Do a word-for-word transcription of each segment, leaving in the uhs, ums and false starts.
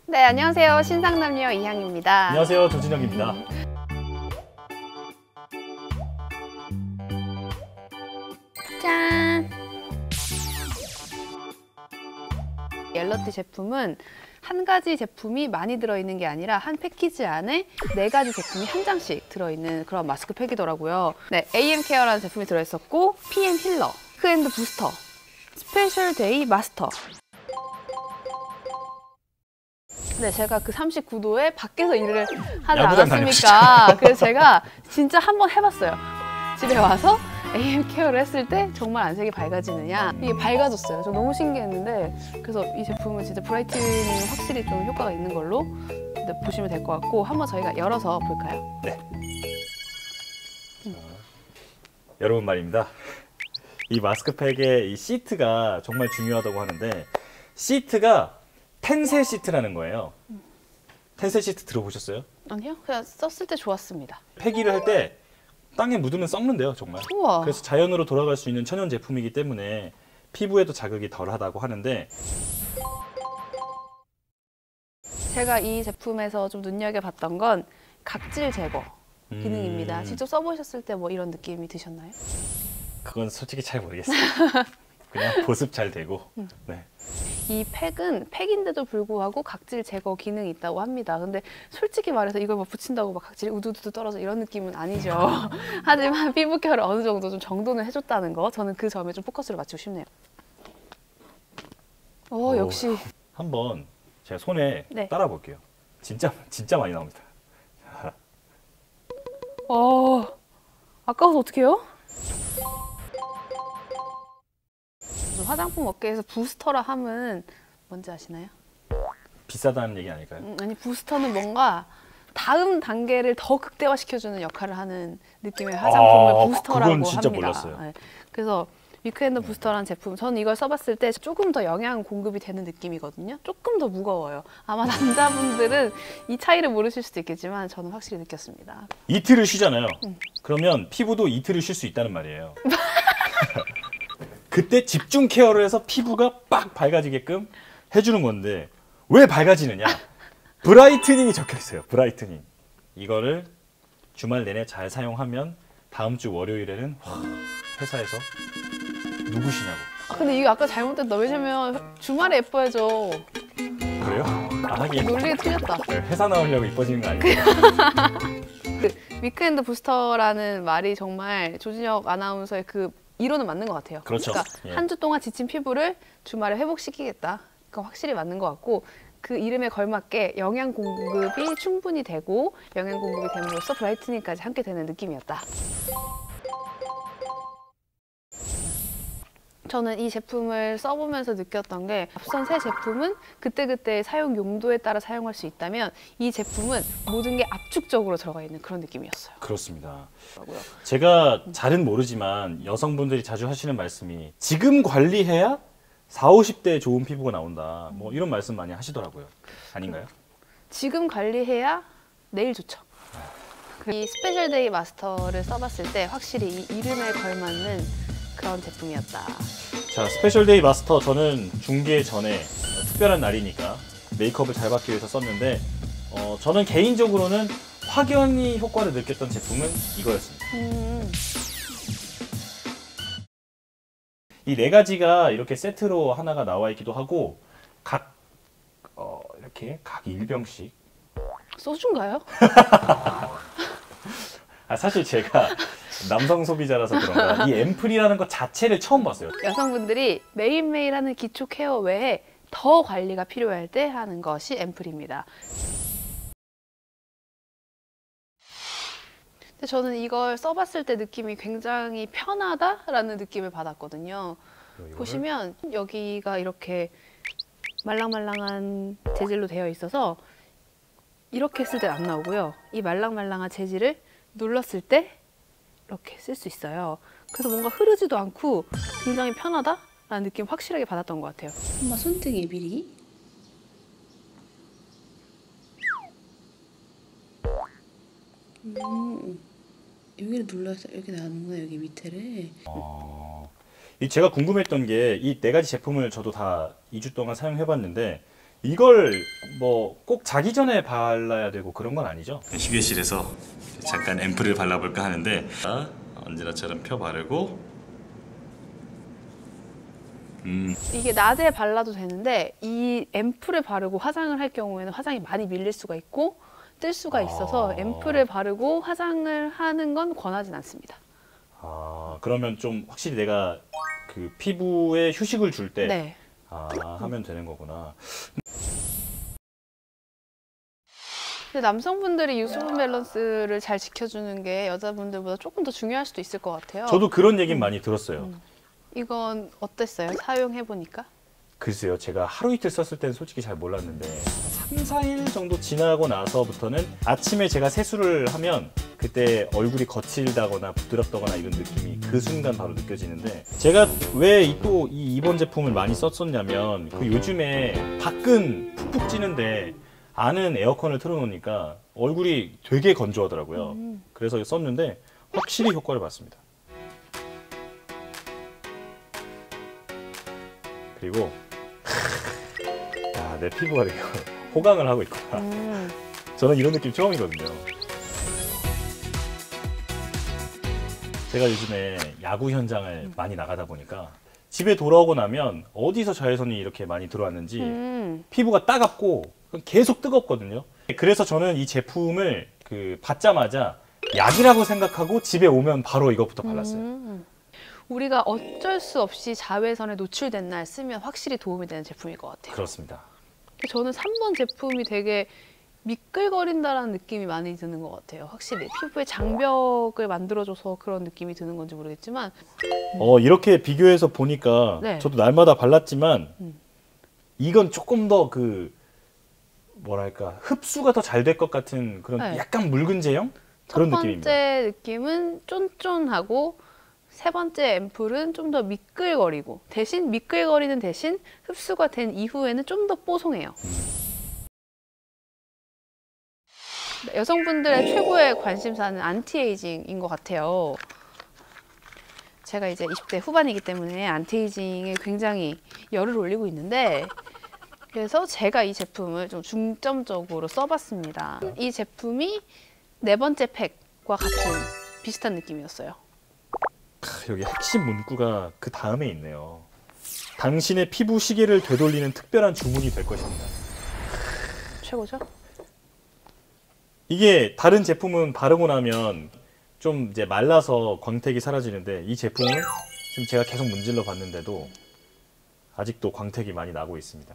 네, 안녕하세요. 신상남녀 이향입니다. 안녕하세요. 조진혁입니다. 짠! 옐러티 제품은 한 가지 제품이 많이 들어있는 게 아니라 한 패키지 안에 네 가지 제품이 한 장씩 들어있는 그런 마스크팩이더라고요. 네, 에이엠 케어라는 제품이 들어있었고 피엠 힐러, 위크엔드 부스터, 스페셜 데이 마스터. 네, 제가 그 삼십구 도에 밖에서 일을 하지 않았습니까? 그래서 제가 진짜 한번 해봤어요. 집에 와서 에이엠 케어를 했을 때 정말 안색이 밝아지느냐, 이게 밝아졌어요. 저 너무 신기했는데, 그래서 이 제품은 진짜 브라이트닝 확실히 좀 효과가 있는 걸로 보시면 될 것 같고, 한번 저희가 열어서 볼까요? 네. 자, 여러분 말입니다. 이 마스크팩의 이 시트가 정말 중요하다고 하는데, 시트가 텐세 시트라는 거예요. 텐세 시트 들어보셨어요? 아니요, 그냥 썼을 때 좋았습니다. 폐기를 할 때 땅에 묻으면 썩는데요, 정말. 우와. 그래서 자연으로 돌아갈 수 있는 천연 제품이기 때문에 피부에도 자극이 덜하다고 하는데, 제가 이 제품에서 좀 눈여겨봤던 건 각질 제거 기능입니다. 음... 직접 써보셨을 때 뭐 이런 느낌이 드셨나요? 그건 솔직히 잘 모르겠어요. 그냥 보습 잘 되고. 음. 네. 이 팩은 팩인데도 불구하고 각질 제거 기능이 있다고 합니다. 근데 솔직히 말해서 이걸 막 붙인다고 막 각질이 우두두두 떨어져 이런 느낌은 아니죠. 하지만 피부 케어를 어느 정도 좀 정돈을 해줬다는 거, 저는 그 점에 좀 포커스를 맞추고 싶네요. 오, 오 역시. 한번 제가 손에 네. 따라 볼게요. 진짜 진짜 많이 나옵니다. 어, 아까워서 어떡해요? 화장품 업계에서 부스터라 함은 뭔지 아시나요? 비싸다는 얘기 아닐까요? 음, 아니, 부스터는 뭔가 다음 단계를 더 극대화시켜주는 역할을 하는 느낌의 화장품을 아, 부스터라고 그건 진짜 합니다. 몰랐어요. 네. 그래서 위크엔드 부스터라는 제품, 저는 이걸 써봤을 때 조금 더 영양 공급이 되는 느낌이거든요. 조금 더 무거워요. 아마 남자분들은 이 차이를 모르실 수도 있겠지만 저는 확실히 느꼈습니다. 이틀을 쉬잖아요. 음. 그러면 피부도 이틀을 쉴 수 있다는 말이에요. 그때 집중 케어를 해서 피부가 빡 밝아지게끔 해주는 건데, 왜 밝아지느냐? 브라이트닝이 적혀 있어요. 브라이트닝. 이거를 주말 내내 잘 사용하면 다음 주 월요일에는 와, 회사에서 누구시냐고. 아, 근데 이거 아까 잘못됐다. 왜냐면 주말에 예뻐야죠. 그래요? 아, 하긴 논리 틀렸다. 회사 나오려고 이뻐지는 거 아니에요? 그 위크엔드 부스터라는 말이 정말 조진혁 아나운서의 그 이론은 맞는 것 같아요. 그렇죠. 그러니까 예. 한 주 동안 지친 피부를 주말에 회복시키겠다. 그건 확실히 맞는 것 같고, 그 이름에 걸맞게 영양 공급이 충분히 되고 영양 공급이 됨으로써 브라이트닝까지 함께 되는 느낌이었다. 저는 이 제품을 써보면서 느꼈던 게, 앞선 세 제품은 그때그때 사용 용도에 따라 사용할 수 있다면 이 제품은 모든 게 압축적으로 들어가 있는 그런 느낌이었어요. 그렇습니다. 제가 잘은 모르지만 여성분들이 자주 하시는 말씀이, 지금 관리해야 사오십 대에 좋은 피부가 나온다, 뭐 이런 말씀 많이 하시더라고요. 아닌가요? 지금 관리해야 내일 좋죠. 이 스페셜 데이 마스터를 써봤을 때 확실히 이 이름에 걸맞는 그런 제품이었다. 자, 스페셜 데이 마스터, 저는 중계 전에 특별한 날이니까 메이크업을 잘 받기 위해서 썼는데, 어, 저는 개인적으로는 확연히 효과를 느꼈던 제품은 이거였습니다. 음. 이 네 가지가 이렇게 세트로 하나가 나와 있기도 하고, 각 어, 이렇게 각 일 병씩. 소주인가요? 아, 사실 제가 남성 소비자라서 그런가 이 앰플이라는 것 자체를 처음 봤어요. 여성분들이 매일매일 하는 기초 케어 외에 더 관리가 필요할 때 하는 것이 앰플입니다. 근데 저는 이걸 써봤을 때 느낌이 굉장히 편하다라는 느낌을 받았거든요. 이거를? 보시면 여기가 이렇게 말랑말랑한 재질로 되어 있어서 이렇게 했을 때 안 나오고요. 이 말랑말랑한 재질을 눌렀을 때 이렇게 쓸 수 있어요. 그래서 뭔가 흐르지도 않고 굉장히 편하다라는 느낌 확실하게 받았던 것 같아요. 한번 손등에 미리. 음, 여기를 눌러서 이렇게 나오는구나, 여기 밑에를. 어, 이 제가 궁금했던 게, 이 네 가지 제품을 저도 다 이 주 동안 사용해봤는데, 이걸 뭐 꼭 자기 전에 발라야 되고 그런 건 아니죠? 휴게실에서 잠깐 앰플을 발라볼까 하는데 언제나처럼 펴 바르고 음. 이게 낮에 발라도 되는데 이 앰플을 바르고 화장을 할 경우에는 화장이 많이 밀릴 수가 있고 뜰 수가 있어서 아. 앰플을 바르고 화장을 하는 건 권하진 않습니다. 아 그러면 좀 확실히 내가 그 피부에 휴식을 줄 때 네. 아, 하면 되는 거구나. 근데 남성분들이 유수분 밸런스를 잘 지켜주는 게 여자분들보다 조금 더 중요할 수도 있을 것 같아요. 저도 그런 얘기는 많이 들었어요. 음. 이건 어땠어요? 사용해 보니까? 글쎄요, 제가 하루 이틀 썼을 때는 솔직히 잘 몰랐는데 삼, 사 일 정도 지나고 나서부터는 아침에 제가 세수를 하면 그때 얼굴이 거칠다거나 부드럽다거나 이런 느낌이 그 순간 바로 느껴지는데 제가 왜 또 이 이번 제품을 많이 썼었냐면 그 요즘에 밖은 푹푹 찌는데 안은 에어컨을 틀어놓으니까 얼굴이 되게 건조하더라고요. 음. 그래서 썼는데 확실히 효과를 봤습니다. 그리고 야, 내 피부가 이렇게 호강을 하고 있구나. 음. 저는 이런 느낌 처음이거든요. 제가 요즘에 야구 현장을 많이 나가다 보니까 집에 돌아오고 나면 어디서 자외선이 이렇게 많이 들어왔는지 음. 피부가 따갑고 계속 뜨겁거든요. 그래서 저는 이 제품을 그 받자마자 약이라고 생각하고 집에 오면 바로 이것부터 발랐어요. 음. 우리가 어쩔 수 없이 자외선에 노출된 날 쓰면 확실히 도움이 되는 제품일 것 같아요. 그렇습니다. 저는 삼 번 제품이 되게 미끌거린다라는 느낌이 많이 드는 것 같아요. 확실히 피부에 장벽을 만들어줘서 그런 느낌이 드는 건지 모르겠지만 어, 이렇게 비교해서 보니까 네. 저도 날마다 발랐지만 음. 이건 조금 더 그 뭐랄까 흡수가 더 잘 될 것 같은 그런 네. 약간 묽은 제형 첫 그런 번째 느낌입니다. 느낌은 쫀쫀하고 세 번째 앰플은 좀 더 미끌거리고 대신 미끌거리는 대신 흡수가 된 이후에는 좀 더 뽀송해요. 여성분들의 최고의 관심사는 안티에이징인 것 같아요. 제가 이제 이십 대 후반이기 때문에 안티에이징에 굉장히 열을 올리고 있는데 그래서 제가 이 제품을 좀 중점적으로 써봤습니다. 이 제품이 네 번째 팩과 같은 비슷한 느낌이었어요. 크, 여기 핵심 문구가 그 다음에 있네요. 당신의 피부 시계를 되돌리는 특별한 주문이 될 것입니다. 최고죠? 이게 다른 제품은 바르고 나면 좀 이제 말라서 광택이 사라지는데 이 제품은 지금 제가 계속 문질러 봤는데도 아직도 광택이 많이 나고 있습니다.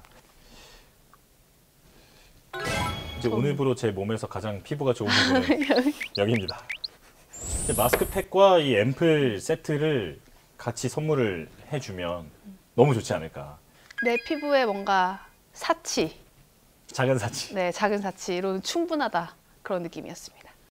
이제 오늘부로 제 몸에서 가장 피부가 좋은 부분은 여기입니다. 마스크팩과 이 앰플 세트를 같이 선물을 해주면 너무 좋지 않을까. 내 피부에 뭔가 사치, 작은 사치. 네, 작은 사치로는 충분하다 그런 느낌이었습니다.